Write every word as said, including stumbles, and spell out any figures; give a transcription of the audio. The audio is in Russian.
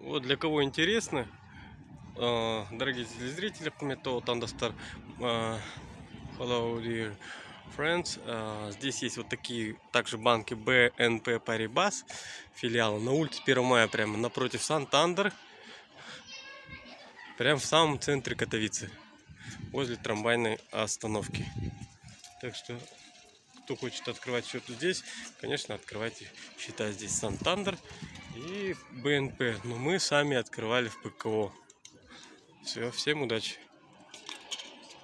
Вот для кого интересно, дорогие телезрители, Метро Thunderstar, hello dear friends, здесь есть вот такие также банки би эн пи Paribas, филиал на улице первого мая, прямо напротив Сантандер, прямо в самом центре Катовицы, возле трамвайной остановки. Так что, кто хочет открывать счет здесь, конечно, открывайте счета здесь Сантандер и бэ эн пэ. Но мы сами открывали в пэ ка о. Все, всем удачи.